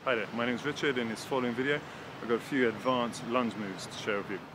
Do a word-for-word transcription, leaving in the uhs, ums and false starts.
Hi there, my name is Richard. In this following video I've got a few advanced lunge moves to share with you.